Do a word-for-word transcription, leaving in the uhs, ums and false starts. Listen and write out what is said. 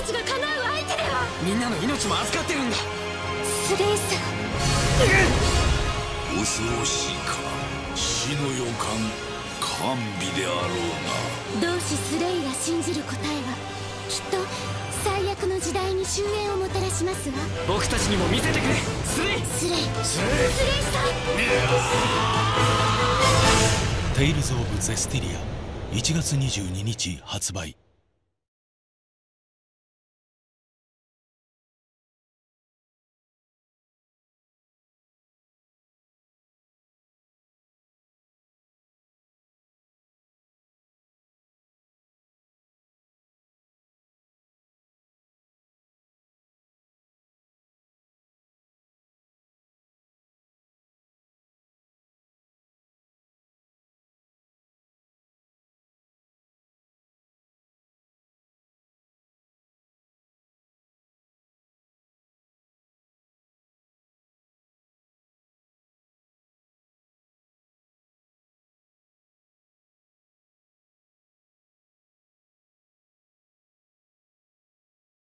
たちが叶う相手では。 みんなの命も預かってるんだ。 スレイさん、 恐ろしいか。死の予感甘美であろう同志スレイが信じる答えはきっと最悪の時代に終焉をもたらしますわ。 僕たちにも見せてくれ、スレイ。 スレイ、 スレイ、 スレイさん。 テイルズ・オブ・ゼスティリアいちがつにじゅうににち発売。